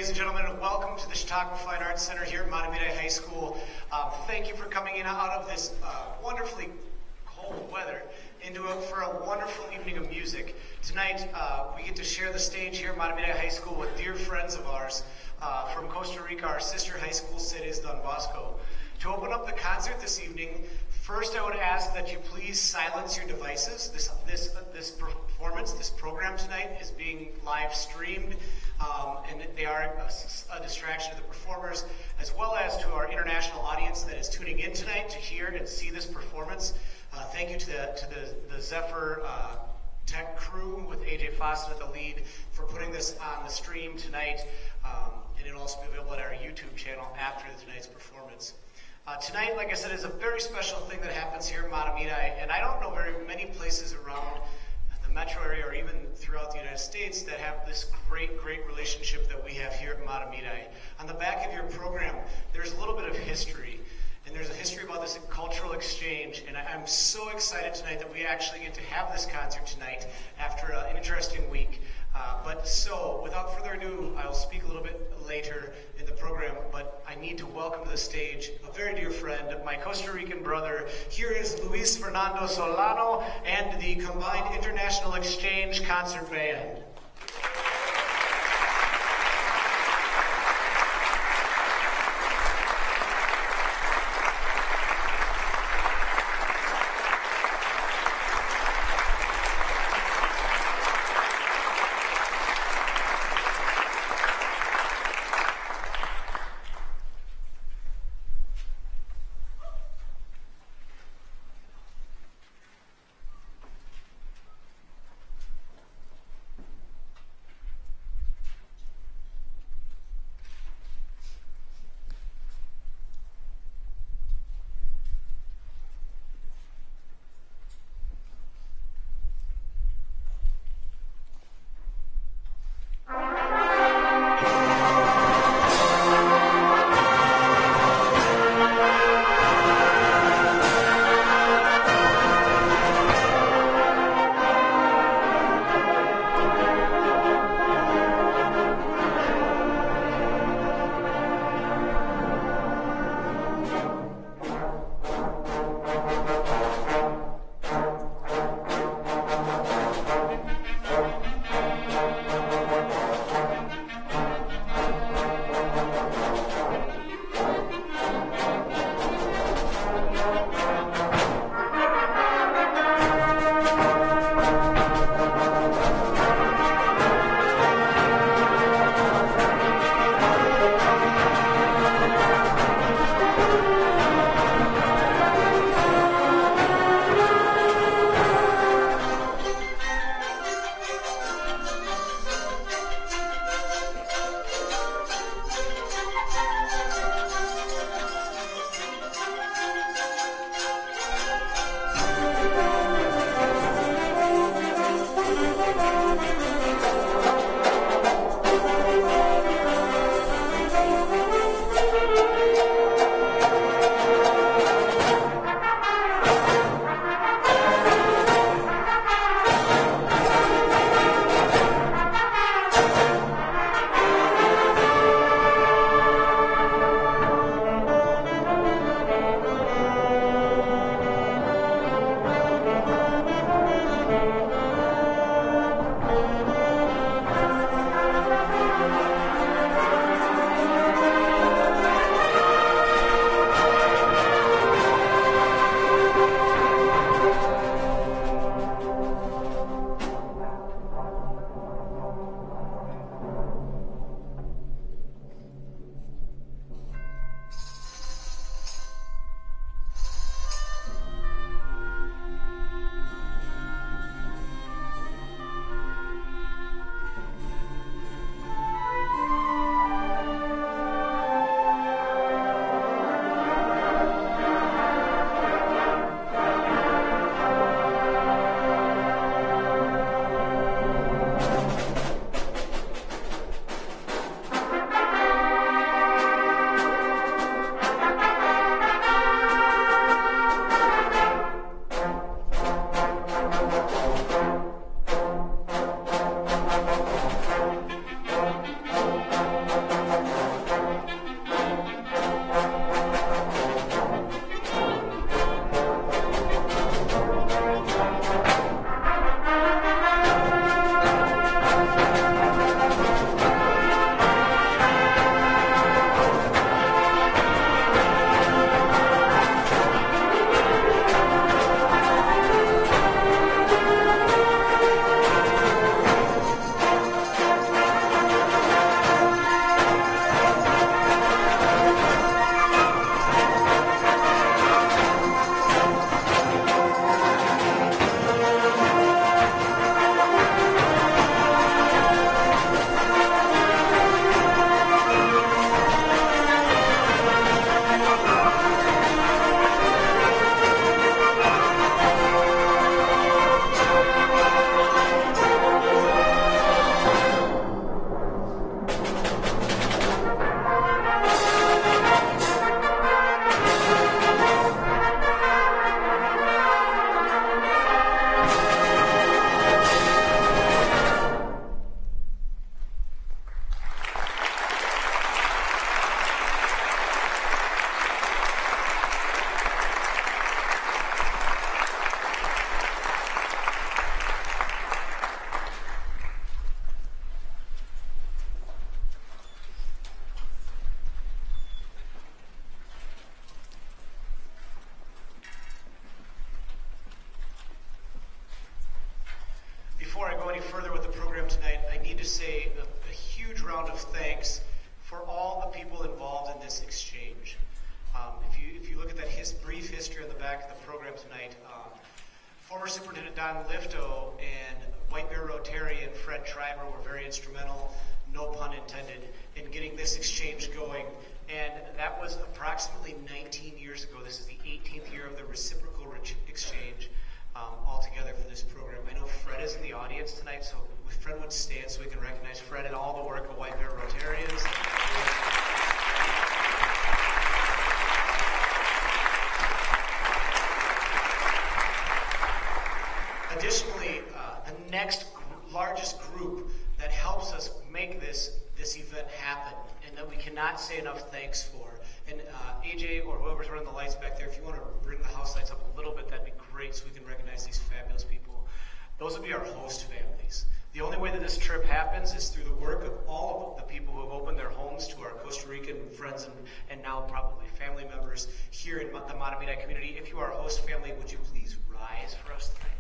ladies and gentlemen, and welcome to the Chautauqua Fine Arts Center here at Mahtomedi High School. Thank you for coming in out of this wonderfully cold weather for a wonderful evening of music. Tonight, we get to share the stage here at Mahtomedi High School with dear friends of ours from Costa Rica, our sister high school, Cides Don Bosco. To open up the concert this evening, first I would ask that you please silence your devices. This performance, this program tonight is being live streamed, and they are a distraction to the performers, as well as to our international audience that is tuning in tonight to hear and see this performance. Thank you to the Zephyr tech crew with AJ Fawcett at the lead for putting this on the stream tonight, and it'll also be available at our YouTube channel after tonight's performance. Tonight, like I said, is a very special thing that happens here at Mahtomedi, and I don't know very many places around the metro area or even throughout the United States that have this great relationship that we have here at Mahtomedi. On the back of your program, there's a little bit of history, and there's a history about this cultural exchange, and I'm so excited tonight that we actually get to have this concert tonight after an interesting week. So, without further ado, I'll speak a little bit later in the program, but I need to welcome to the stage a very dear friend, my Costa Rican brother. Here is Luis Fernando Solano and the Combined International Exchange Concert Band. further with the program tonight, I need to say a huge round of thanks for all the people involved in this exchange. If you look at that brief history on the back of the program tonight, former Superintendent Don Lifto and White Bear Rotarian Fred Schreiber were very instrumental, no pun intended, in getting this exchange going. And that was approximately 19 years ago. This is the 18th year of the reciprocal exchange altogether for this program. I know Fred is in the audience tonight, so if Fred would stand so we can recognize Fred and all the work of White Bear Rotarians. Additionally, the next largest group that helps us make this event happen, and that we cannot say enough thanks for. And AJ or whoever's running the lights back there, if you want to bring the house lights up a little bit, that'd be great so we can recognize these fabulous people. Those would be our host families. The only way that this trip happens is through the work of all of the people who have opened their homes to our Costa Rican friends and now probably family members here in the Mahtomedi community. If you are a host family, would you please rise for us tonight?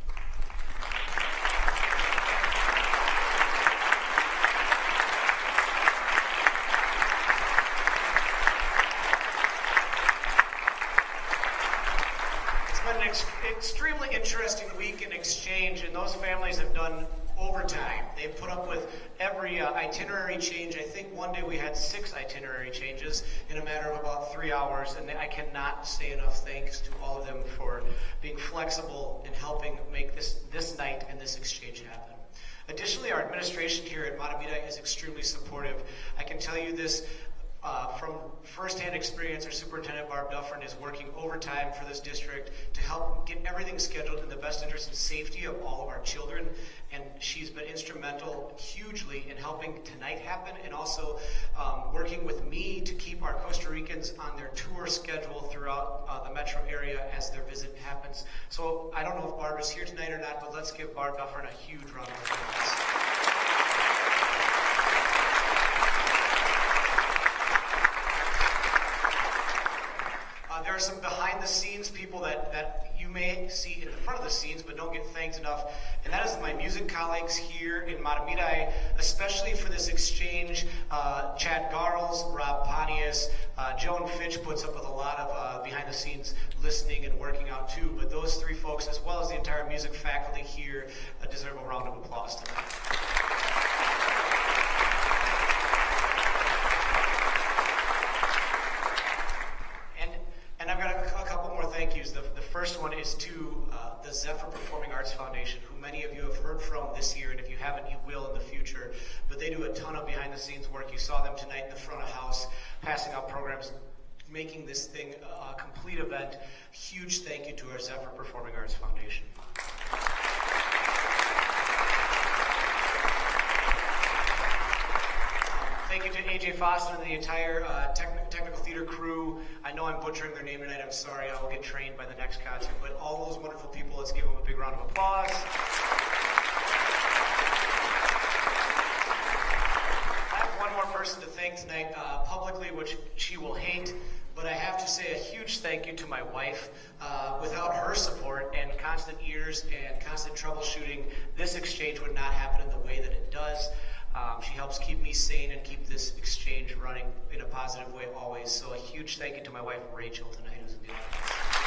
Extremely interesting week in exchange, and those families have done overtime. They've put up with every itinerary change. I think one day we had 6 itinerary changes in a matter of about 3 hours, and I cannot say enough thanks to all of them for being flexible and helping make this night and this exchange happen. Additionally, our administration here at Mahtomedi is extremely supportive. I can tell you this from firsthand experience. Our superintendent, Barb Dufferin, is working overtime for this district to help get everything scheduled in the best interest and safety of all of our children. And she's been instrumental hugely in helping tonight happen, and also working with me to keep our Costa Ricans on their tour schedule throughout the metro area as their visit happens. So I don't know if Barb is here tonight or not, but let's give Barb Dufferin a huge round of applause. There are some behind-the-scenes people that you may see in the front of the scenes but don't get thanked enough, and that is my music colleagues here in Mahtomedi, especially for this exchange. Chad Garles, Rob Pontius, Joan Fitch puts up with a lot of behind-the-scenes listening and working out too, but those 3 folks, as well as the entire music faculty here, deserve a round of applause tonight. And I've got a couple more thank yous. The first one is to the Zephyr Performing Arts Foundation, who many of you have heard from this year, and if you haven't, you will in the future. But they do a ton of behind-the-scenes work. You saw them tonight in the front of house, passing out programs, making this thing a complete event. Huge thank you to our Zephyr Performing Arts Foundation. Thank you to AJ Foster and the entire technical theater crew. I know I'm butchering their name tonight. I'm sorry. I will get trained by the next concert. But all those wonderful people, let's give them a big round of applause. I have one more person to thank tonight publicly, which she will hate. But I have to say a huge thank you to my wife. Without her support and constant ears and constant troubleshooting, this exchange would not happen in the way that it does. She helps keep me sane and keep this exchange running in a positive way always. So a huge thank you to my wife, Rachel, tonight, who's in the audience.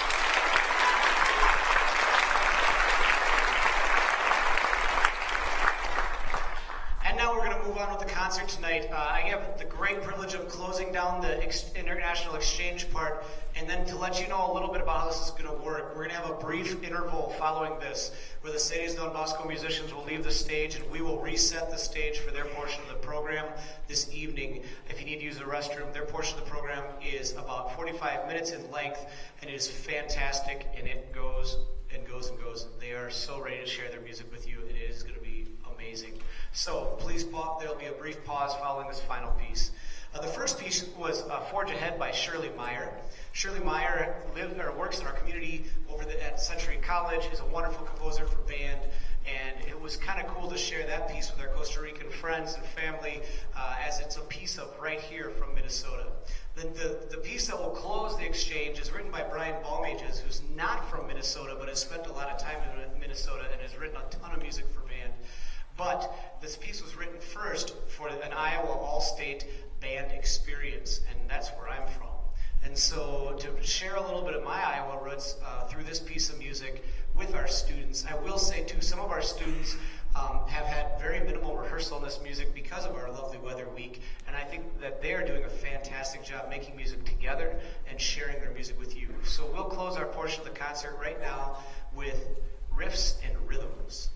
And now we're going to move on with the concert tonight. I have the great privilege of closing down the international exchange part, and then to let you know a little bit about how this is going to work. We're going to have a brief interval following this, where the Ceres Don Bosco musicians will leave the stage, and we will reset the stage for their portion of the program this evening. If you need to use the restroom, their portion of the program is about 45 minutes in length, and it is fantastic, and it goes and goes and goes. They are so ready to share their music with you, and it is going to be amazing. So please pause. There'll be a brief pause following this final piece. The first piece was Forge Ahead by Shirley Meyer. Shirley Meyer works in our community over at Century College, is a wonderful composer for band, and it was kind of cool to share that piece with our Costa Rican friends and family, as it's a piece of right here from Minnesota. The piece that will close the exchange is written by Brian Balmages, who's not from Minnesota, but has spent a lot of time in Minnesota and has written a ton of music for band. But this piece was written first for an Iowa All-State band experience, and that's where I'm from. And so to share a little bit of my Iowa roots through this piece of music with our students, I will say too, some of our students have had very minimal rehearsal in this music because of our lovely weather week, and I think that they are doing a fantastic job making music together and sharing their music with you. So we'll close our portion of the concert right now with riffs and rhythms.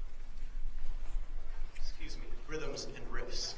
Excuse me, rhythms and riffs.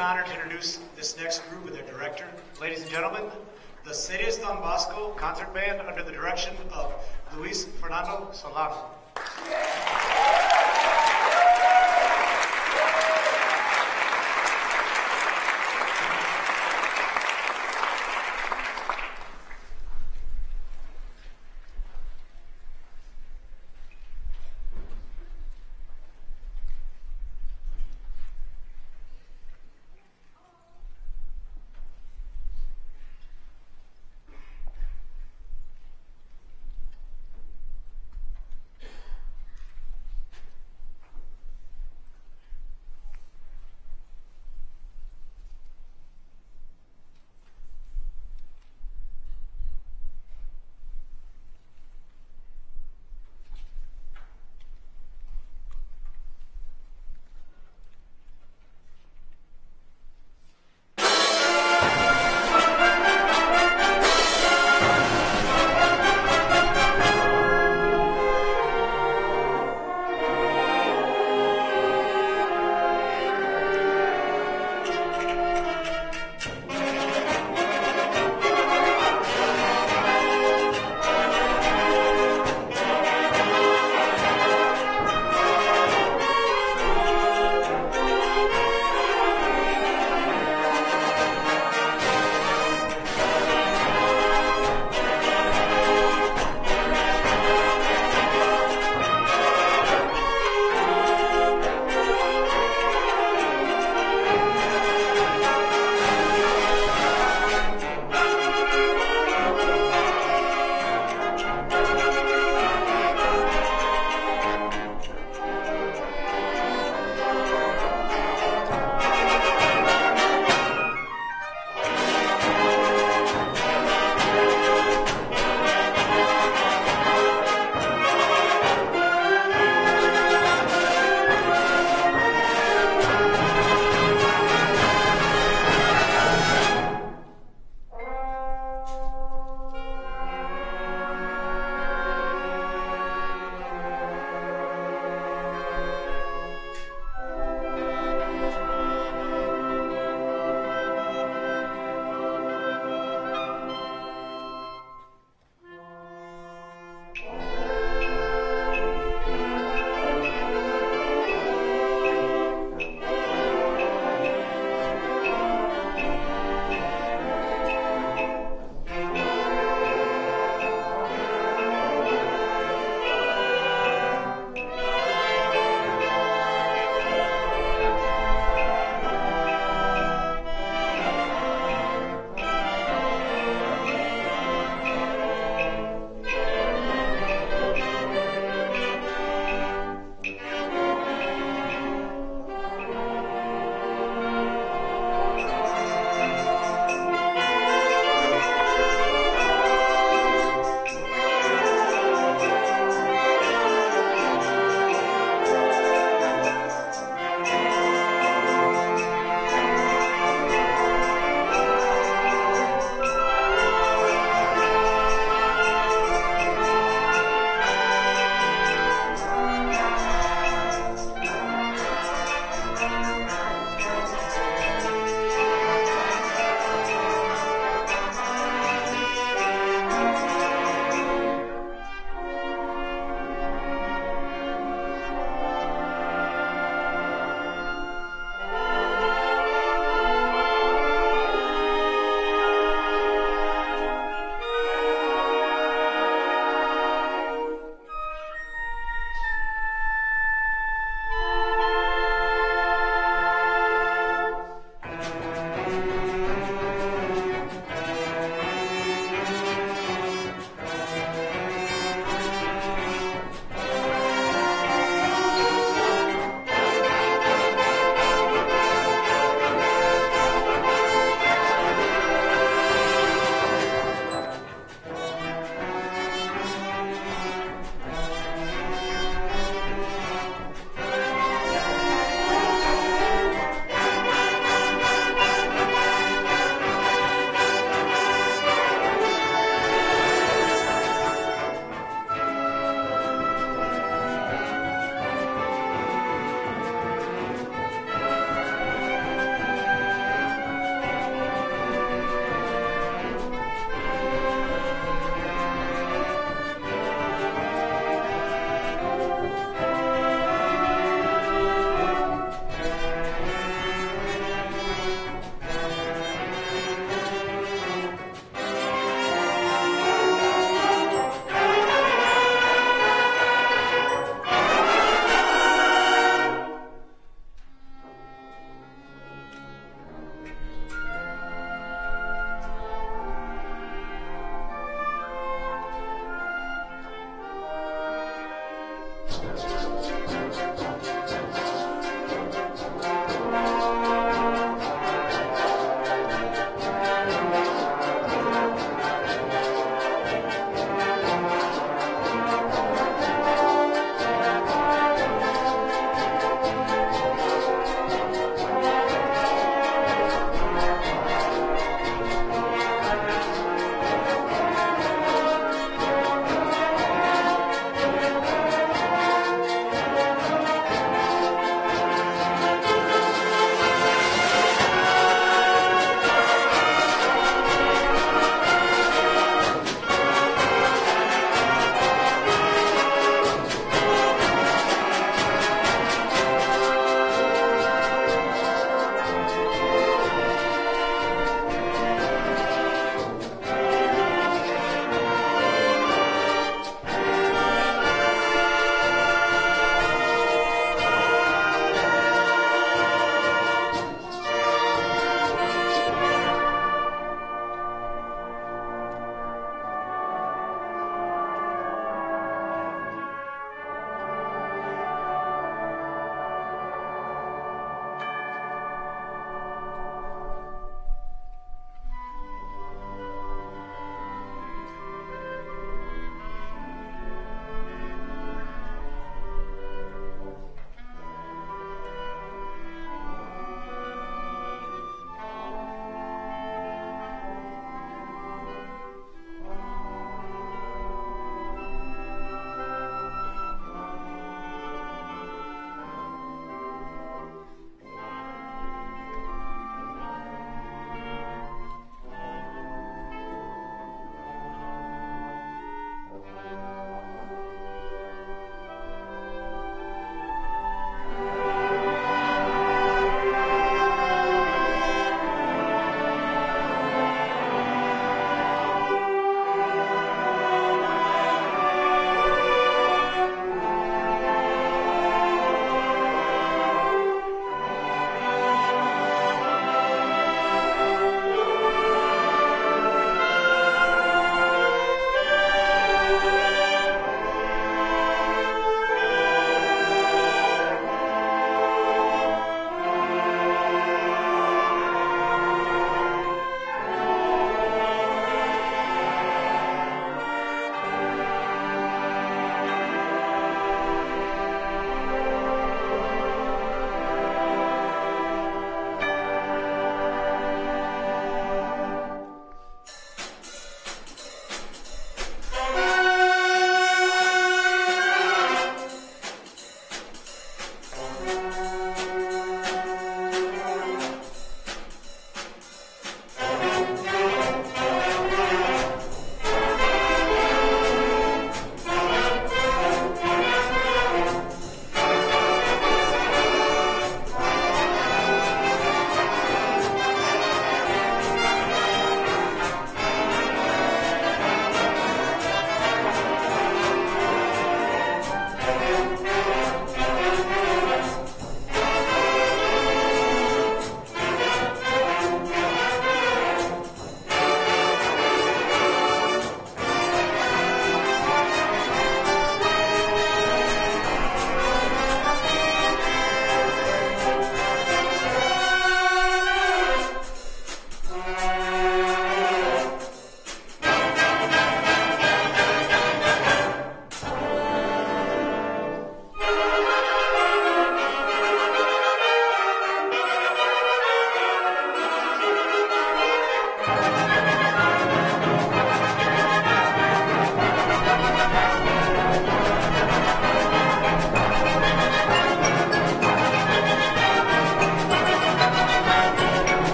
honor to introduce this next group and their director. Ladies and gentlemen, the Ceres Don Bosco Concert Band under the direction of Luis Fernando Solano.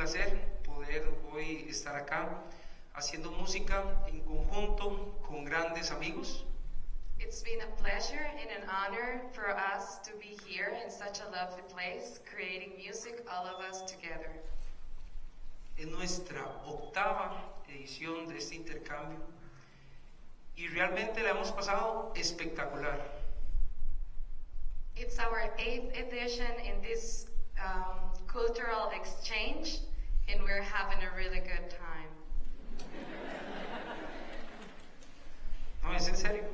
placer poder hoy estar acá haciendo música en conjunto con grandes amigos. It's been a pleasure and an honor for us to be here in such a lovely place, creating music, all of us together. Es nuestra 8ª edición de este intercambio y realmente la hemos pasado espectacular. It's our 8th edition in this cultural exchange, and we're having a really good time. No, es en serio.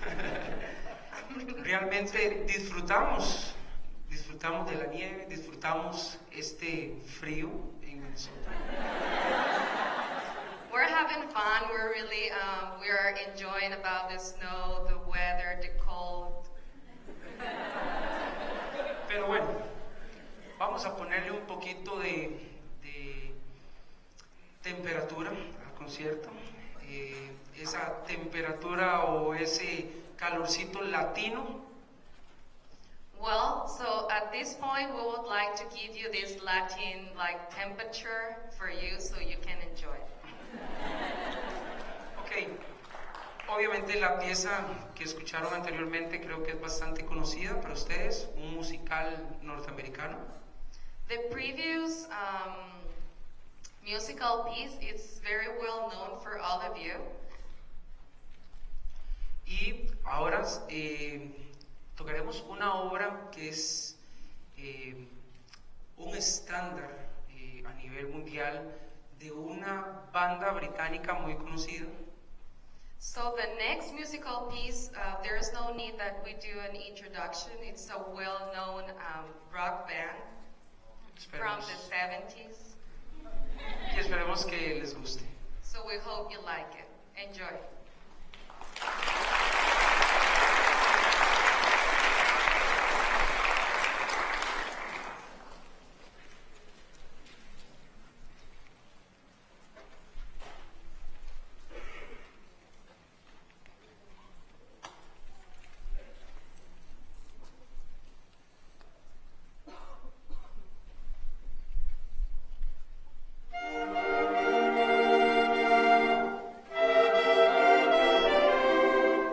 Realmente disfrutamos de la nieve, disfrutamos este frío en Minnesota. We're having fun. We're really we're enjoying about the snow, the weather, the cold. Pero bueno, vamos a ponerle un poquito de temperatura al concierto. Esa temperatura o ese calorcito latino. Well, so at this point we would like to give you this Latin like temperature for you so you can enjoy. Ok, obviamente la pieza que escucharon anteriormente creo que es bastante conocida para ustedes, un musical norteamericano. The previous musical piece is very well known for all of you. Y ahora tocaremos una obra que es un estándar a nivel mundial de una banda británica muy conocida. So the next musical piece, there is no need that we do an introduction. It's a well-known rock band from the 70s. Y esperemos que les guste. So we hope you like it. Enjoy. Thank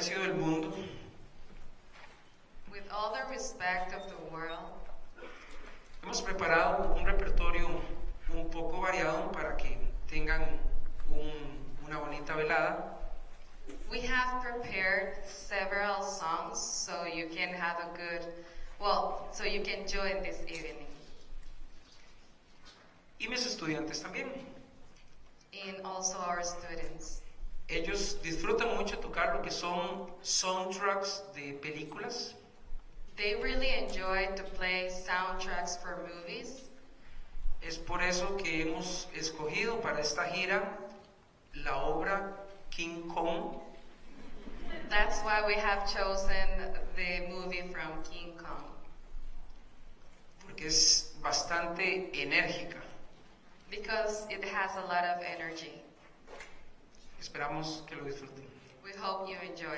aprecio del mundo, with all the respect of the world, hemos preparado un repertorio un poco variado para que tengan una bonita velada. we have prepared several songs so you can have a good, so you can join this evening. Y mis estudiantes también. And also our students. Ellos disfrutan mucho tocar lo que son soundtracks de películas. They really enjoy to play soundtracks for movies. Es por eso que hemos escogido para esta gira la obra King Kong. That's why we have chosen the movie from King Kong. Porque es bastante enérgica. Because it has a lot of energy. Esperamos que lo disfruten. We hope you enjoy.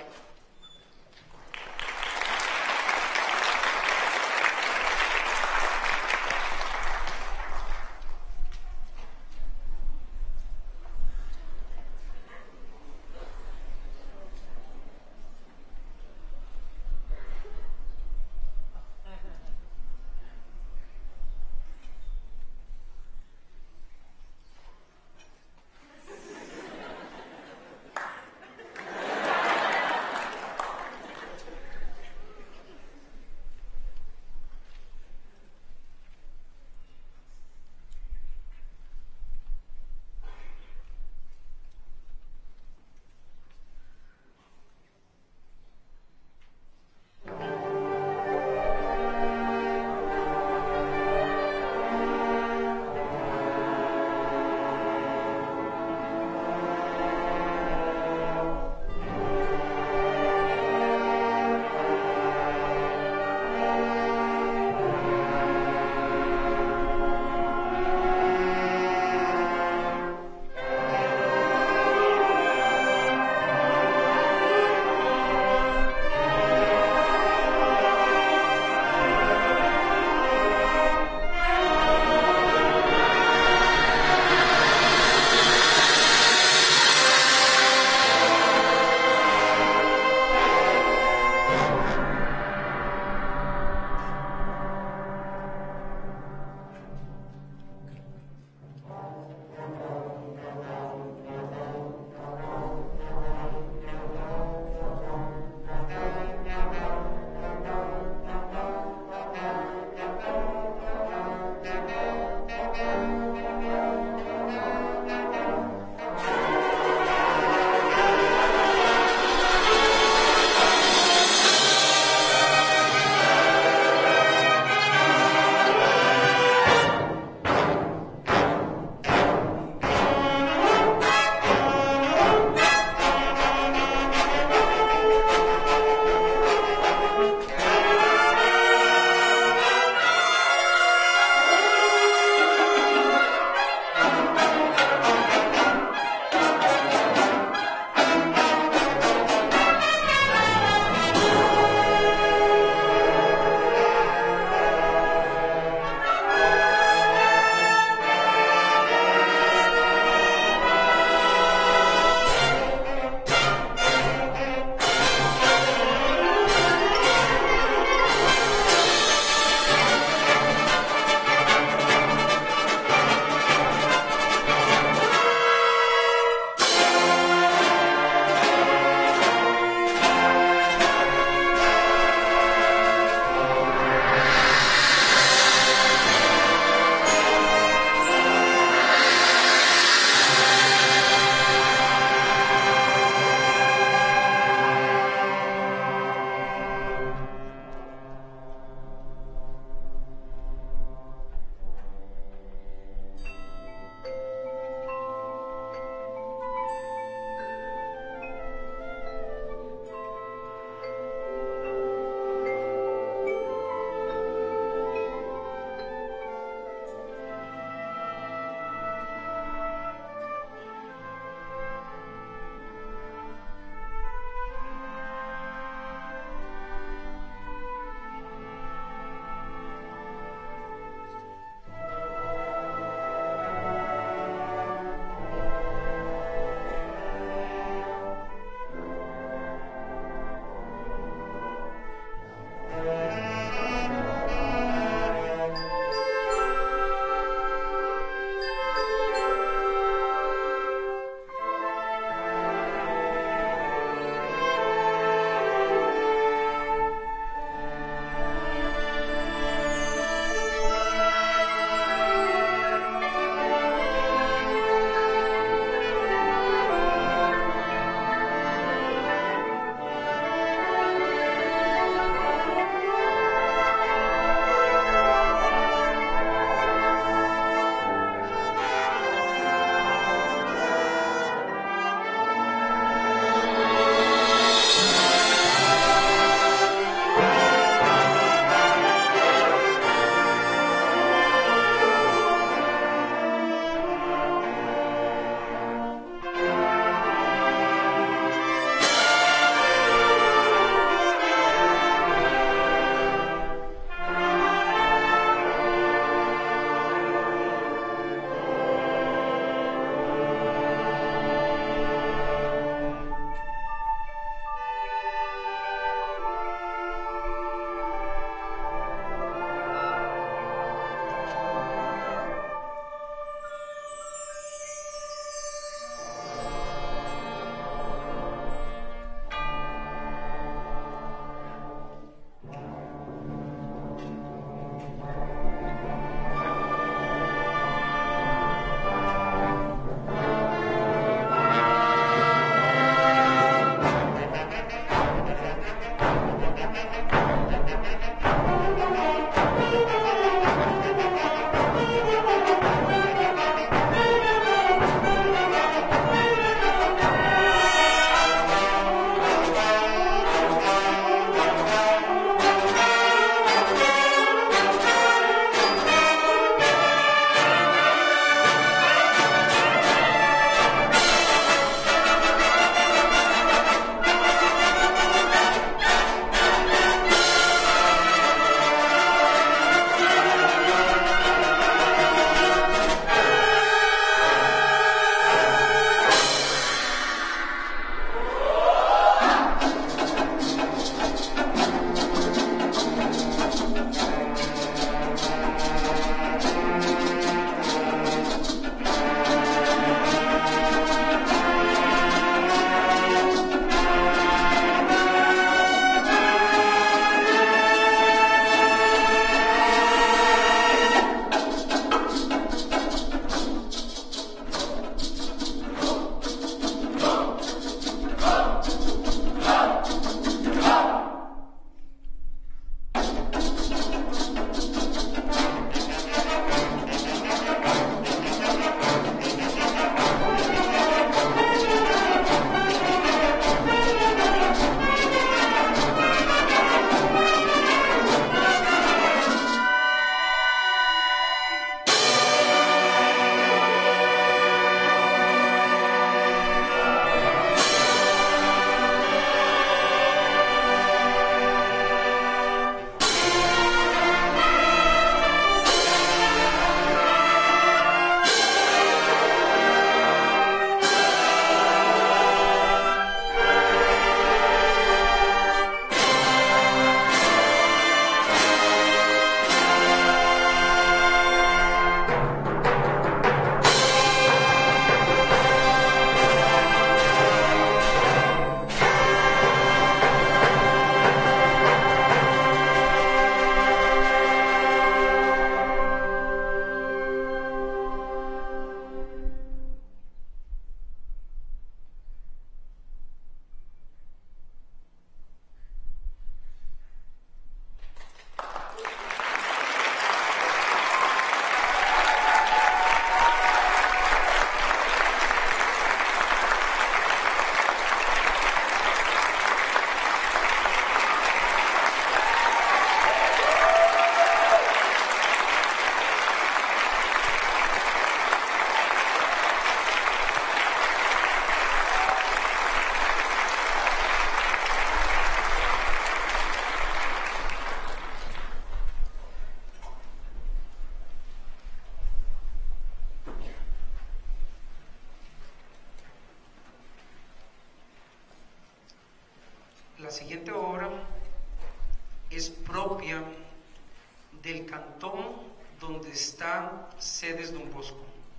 siguiente obra es propia del cantón donde está Sedes Don Bosco.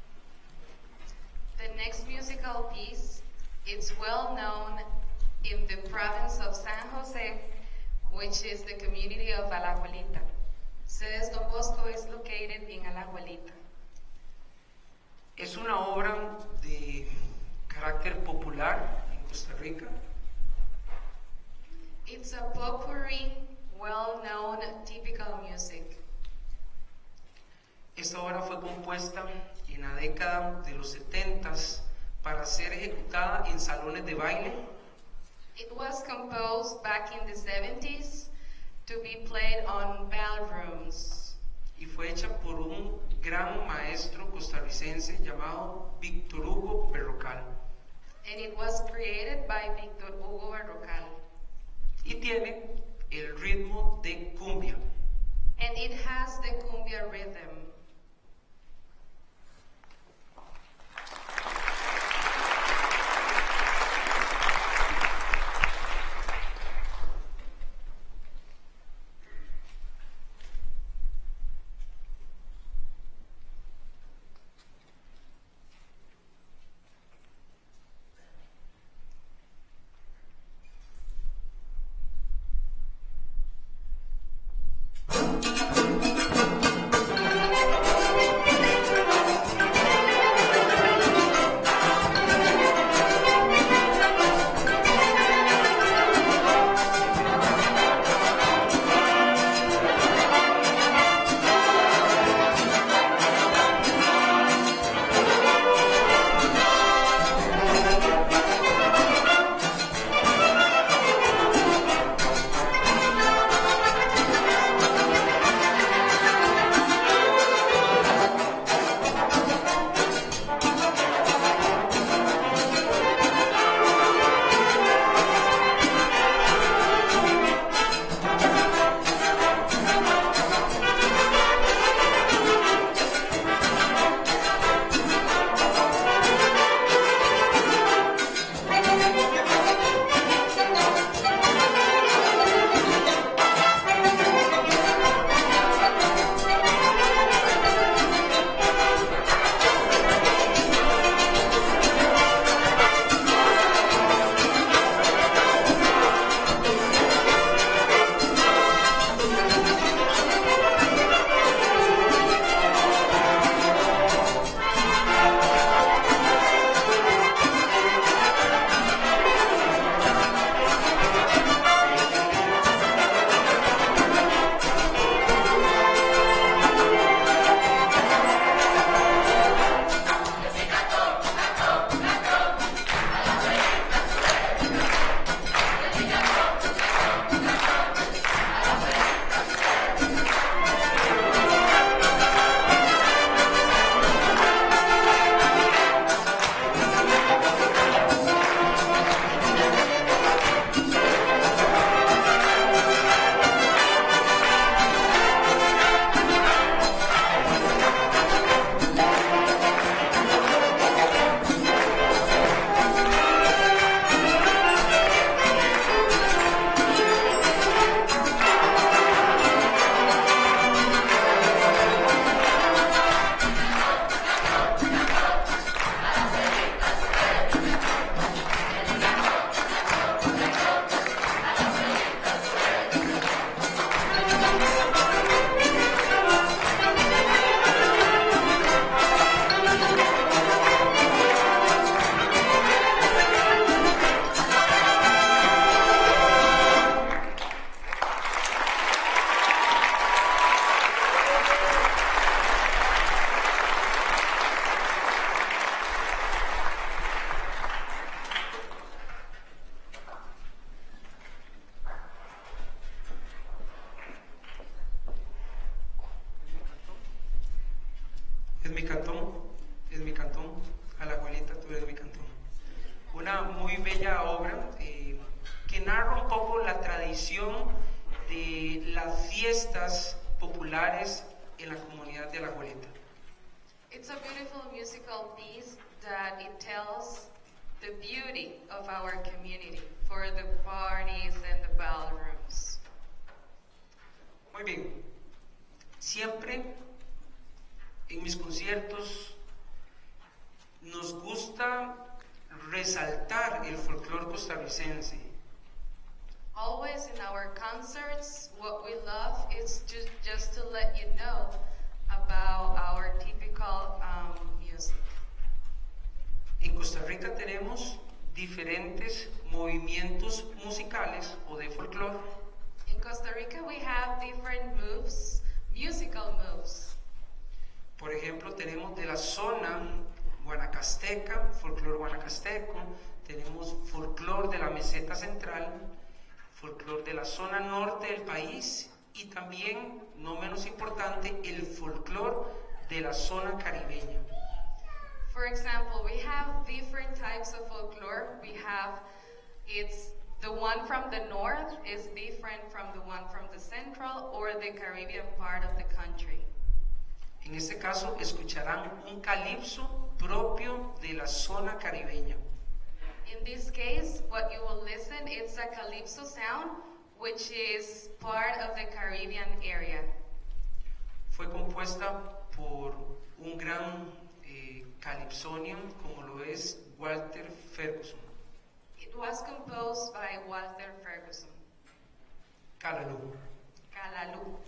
The next musical piece, it's well known in the province of San Jose, which is the community of Alajuelita. Sedes Don Bosco is located in Alajuelita. Es una obra de carácter popular en Costa Rica. It's a potpourri, well-known typical music. Esta obra fue compuesta en la década de los 70s para ser ejecutada en salones de baile. It was composed back in the 70s to be played on ballrooms. Y fue hecha por un gran maestro costarricense llamado Víctor Hugo Berrocal. And it was created by Víctor Hugo Berrocal. Y tiene el ritmo de cumbia. And it has the cumbia rhythm. es mi cantón, Alajuelita, tú eres mi cantón. Una muy bella obra que narra un poco la tradición de las fiestas populares en la comunidad de Alajuelita. It's a beautiful musical piece that it tells the beauty of our community for the parties and the ballrooms. Muy bien. Siempre en mis conciertos nos gusta resaltar el folclore costarricense. Always in our concerts, what we love is just to let you know about our typical music. En Costa Rica tenemos diferentes movimientos musicales o de folclore. In Costa Rica, we have different moves, musical moves. Por ejemplo, tenemos de la zona guanacasteca, folclore guanacasteco, tenemos folclore de la meseta central, folclore de la zona norte del país y también, no menos importante, el folclore de la zona caribeña. For example, we have different types of folklore. It's the one from the north is different from the one from the central or the Caribbean part of the country. En este caso, escucharán un calipso propio de la zona caribeña. In this case, what you will listen, it's a calypso sound, which is part of the Caribbean area. Fue compuesta por un gran calypsonian como lo es Walter Ferguson. It was composed by Walter Ferguson. Calalú. Calalú.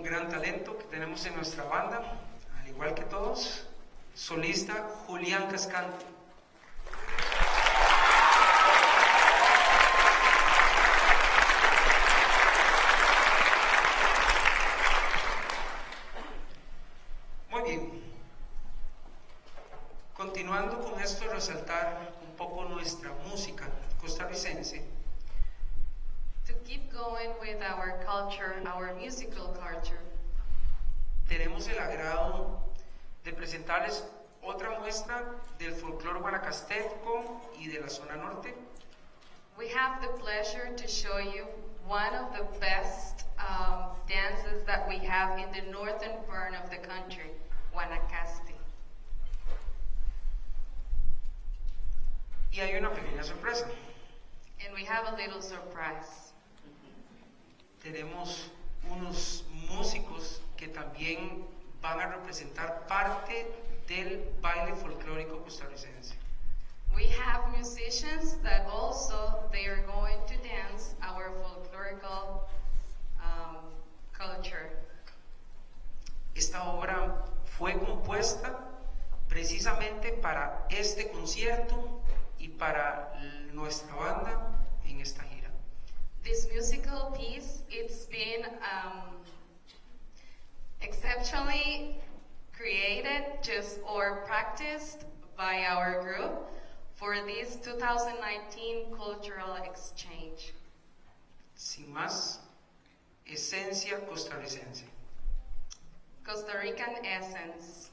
gran talento que tenemos en nuestra banda, al igual que todos, solista Julián Cascante. Muy bien. Continuando con esto, resaltar un poco nuestra música costarricense. To keep going with our culture, our musical culture, Tenemos el agrado de presentarles otra muestra del folclore guanacasteco y de la zona norte. we have the pleasure to show you one of the best dances that we have in the northern part of the country, Guanacaste. Y hay una pequeña sorpresa. And we have a little surprise. Tenemos unos músicos que también van a representar parte del baile folclórico costarricense. We have musicians that also they are going to dance our folklorical culture. Esta obra fue compuesta precisamente para este concierto y para nuestra banda en esta gira. This musical piece, it's been exceptionally created or practiced by our group for this 2019 cultural exchange. Sin más, esencia costarricense. Costa Rican essence.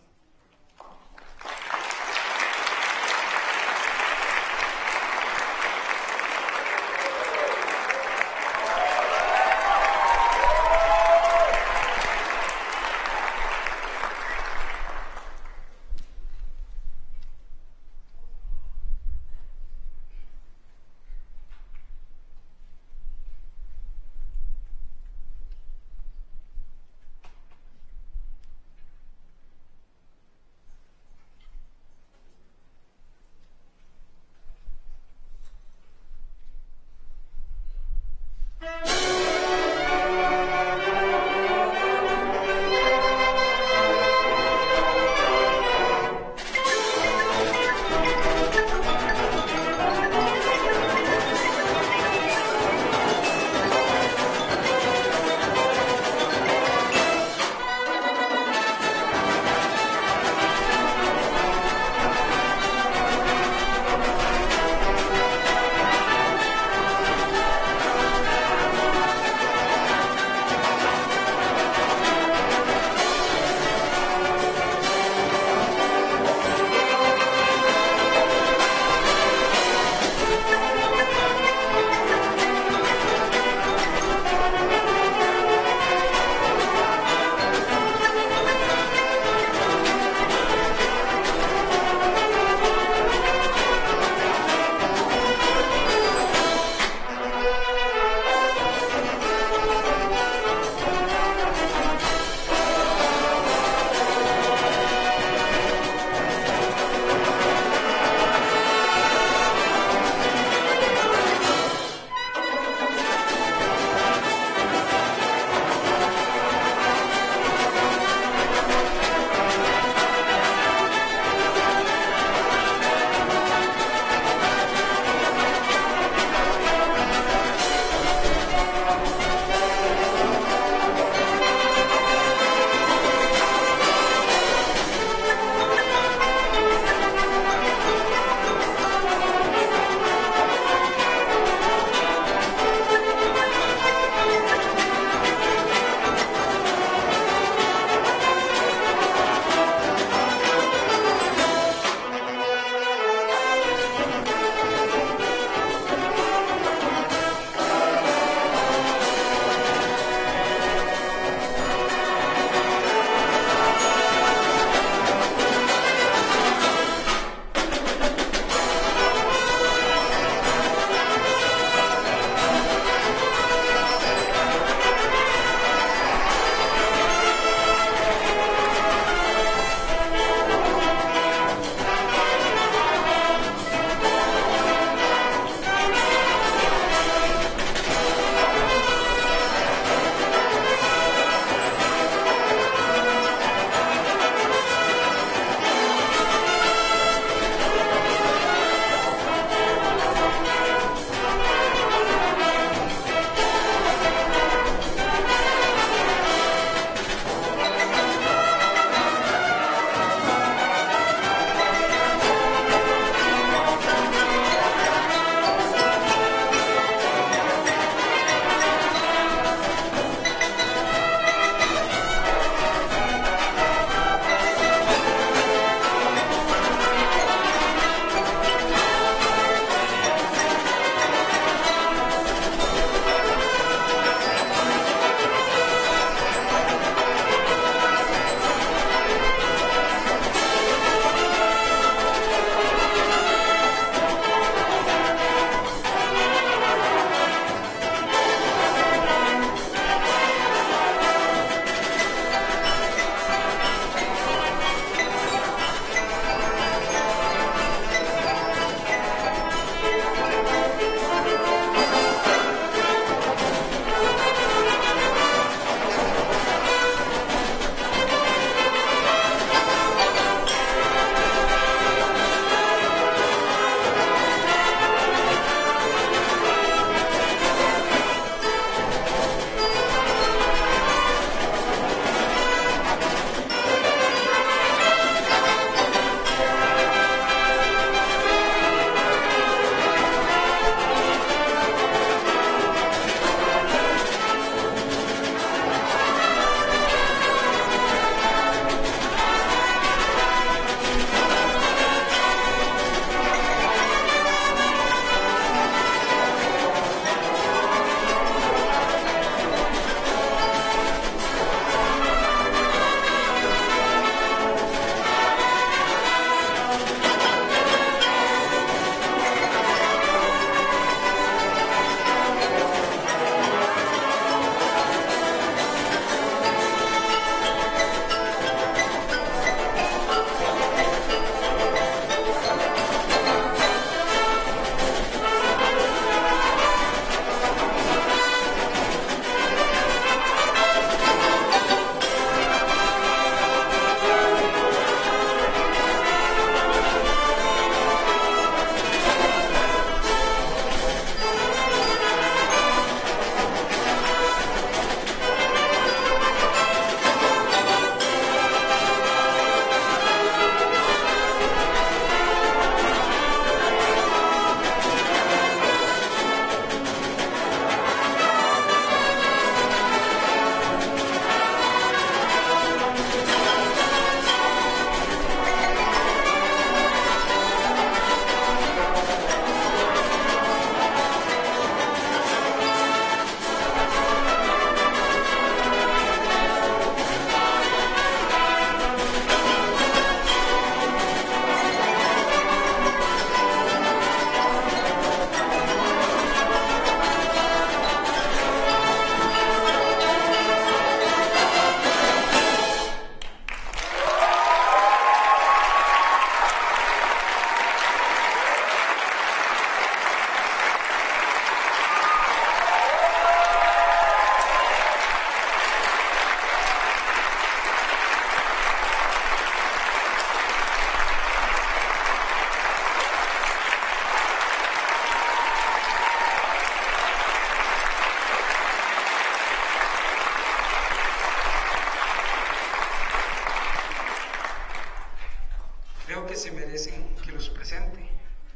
que se merecen que los presente.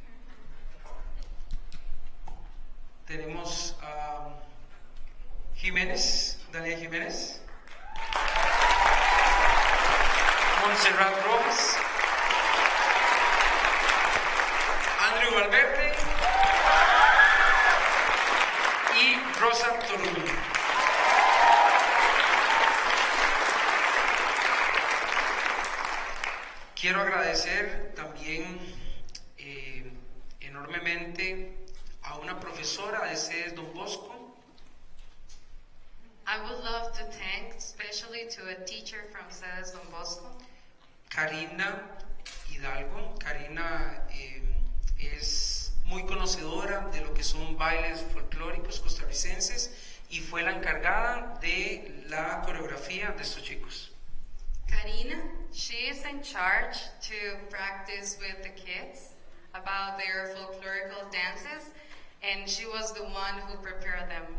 Tenemos a Jiménez, Daniel Jiménez, Montserrat Rojas, Andrew Valverde y Rosa Toruño. Quiero agradecer también enormemente a una profesora de CEDES Don Bosco. I would love to thank especially to a teacher from CEDES Don Bosco, Karina Hidalgo. Karina es muy conocedora de lo que son bailes folclóricos costarricenses y fue la encargada de la coreografía de estos chicos. Karina, she is in charge to practice with the kids about their folklorical dances, and she was the one who prepared them.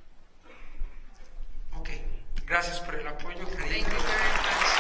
Ok, gracias por el apoyo, Karina. Thank you very much.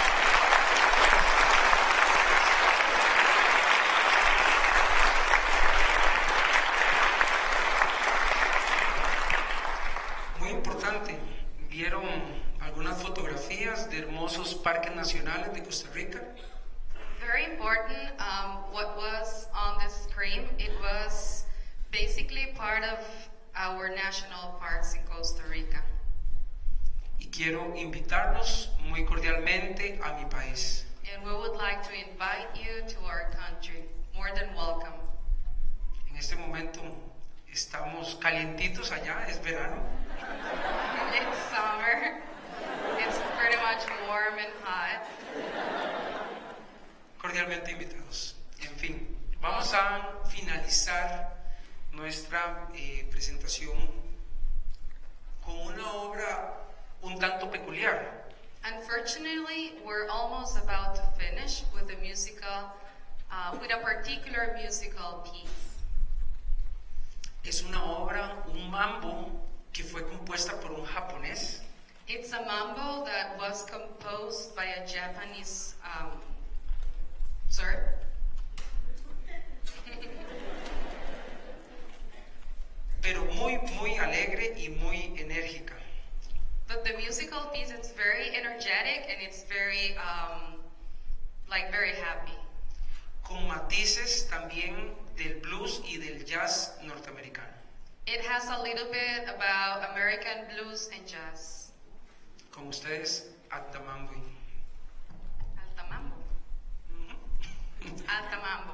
Muy importante, vieron algunas fotografías de hermosos parques nacionales de Costa Rica. Very important, what was on the screen, it was basically part of our national parks in Costa Rica. Y quiero invitarlos muy cordialmente a mi país. And we would like to invite you to our country. More than welcome. En este momento estamos calientitos allá, es verano. It's summer. It's pretty much warm and hot. Cordialmente invitados. En fin, vamos a finalizar nuestra presentación con una obra un tanto peculiar. Unfortunately, we're almost about to finish with a musical, with a particular musical piece. Es una obra, un mambo, que fue compuesta por un japonés. It's a mambo that was composed by a Japanese, sir. Pero muy alegre y muy enérgica. But the musical piece, it's very energetic and it's very, very happy. Con matices también del blues y del jazz norteamericano. It has a little bit about American blues and jazz. Con ustedes, Alta Mambo. Alta mambo. Alta mambo.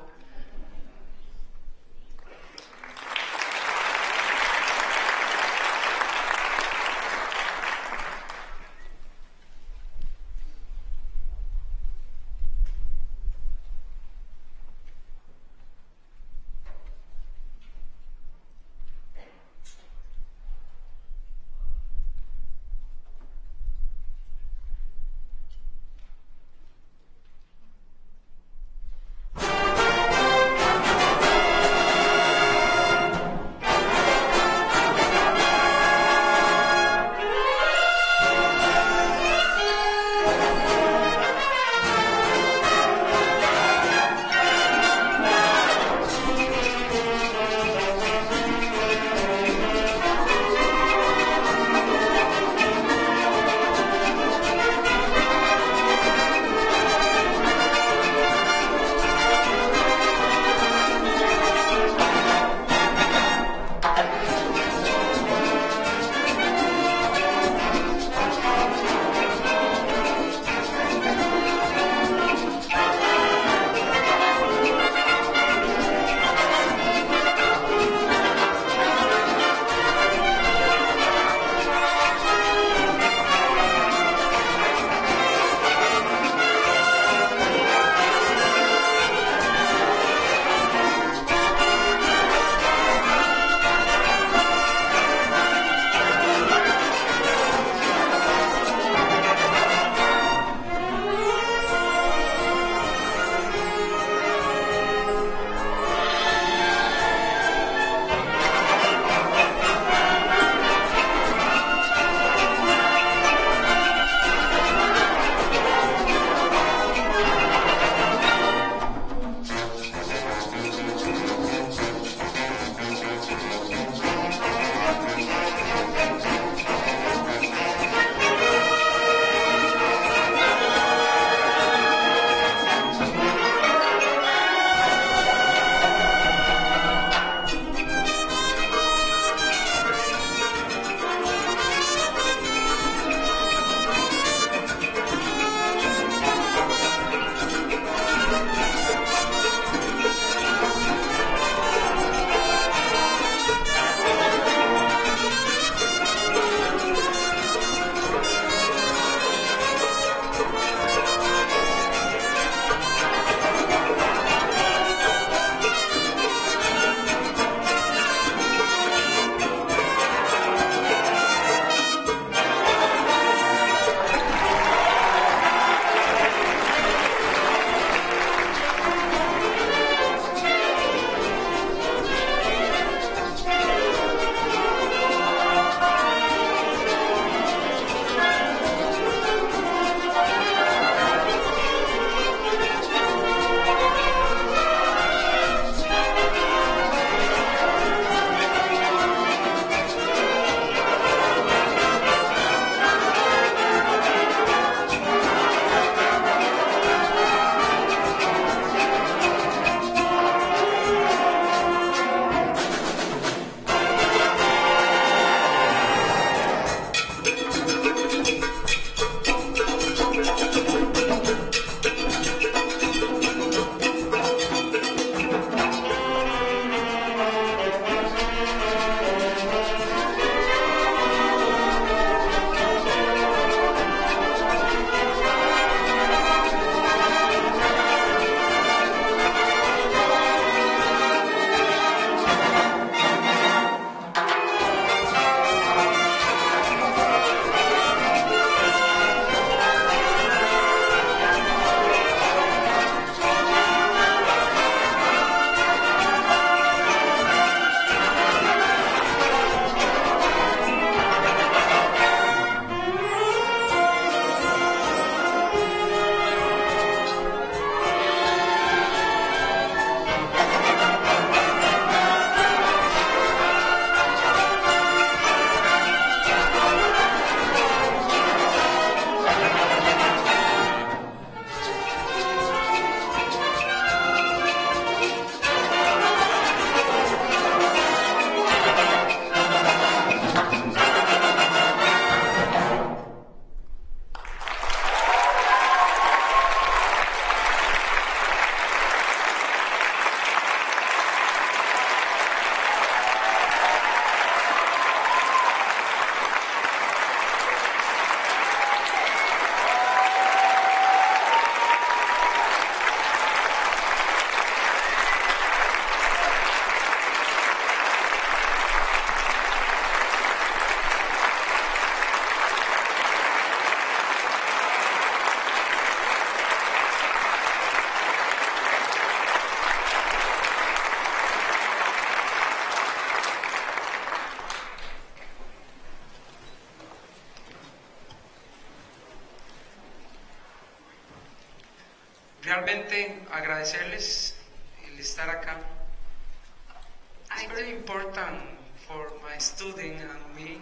realmente agradecerles el estar acá. It's very important for my student and me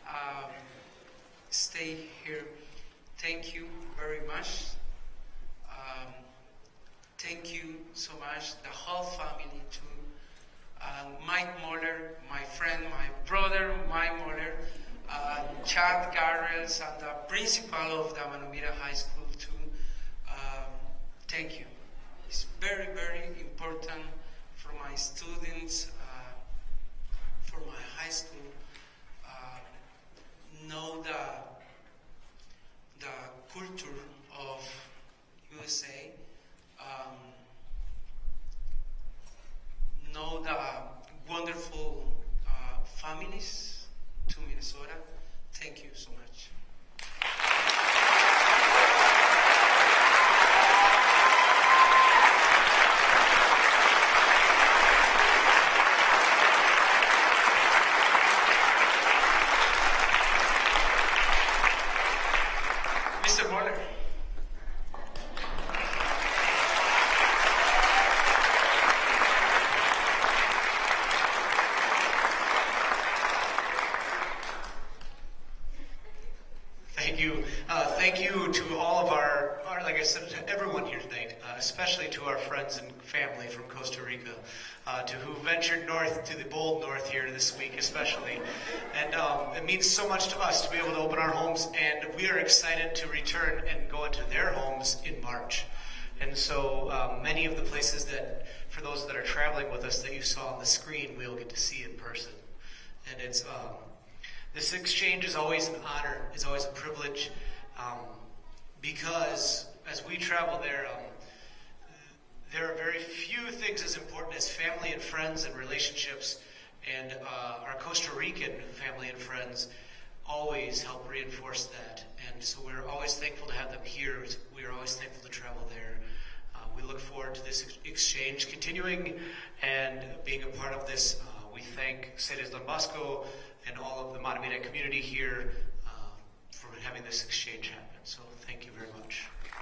stay here. Thank you very much. Thank you so much, the whole family too. Mike Moller, my friend, my brother, Mike Moller, Chad Garrels, and the principal of the Manomira High School too. Thank you. It's very, very important for my students, for my high school, know the culture of USA, know the wonderful families to Minnesota. Thank you so much. Mr. Moller. Thank you to all of our, like I said, to everyone here tonight, especially to our friends and family from Costa Rica, to who ventured north to the bold north here this week especially. And it means so much to us to be able to open our homes, and we are excited to return and go into their homes in March. And so many of the places that, for those that are traveling with us that you saw on the screen, we'll get to see in person. And it's this exchange is always an honor, is always a privilege, because as we travel there, there are very few things as important as family and friends and relationships, and our Costa Rican family and friends always help reinforce that. And so we're always thankful to have them here. We are always thankful to travel there. We look forward to this exchange continuing and being a part of this. We thank Ceres Don Bosco and all of the Manomira community here for having this exchange happen. So thank you very much.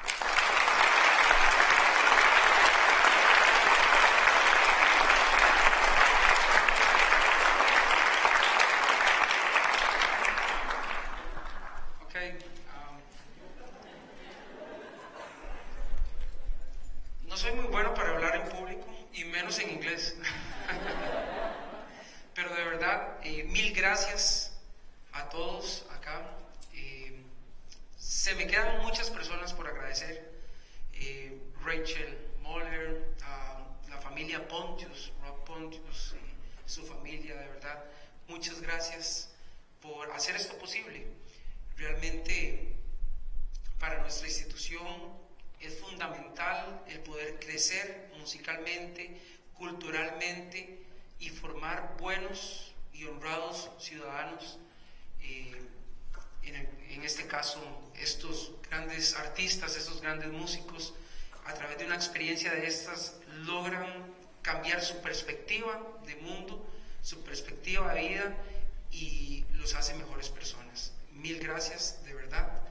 Okay. No soy muy bueno para hablar en público y menos en inglés. Pero de verdad, mil gracias a todos acá. Se me quedan muchas personas por agradecer. Rachel Moller, la familia Pontius, Rob Pontius, su familia, de verdad. Muchas gracias por hacer esto posible. Realmente, para nuestra institución es fundamental el poder crecer musicalmente, culturalmente y formar buenos y honrados ciudadanos. En este caso, estos grandes artistas, estos grandes músicos, a través de una experiencia de estas, logran cambiar su perspectiva de mundo, su perspectiva de vida, y los hace mejores personas. Mil gracias, de verdad.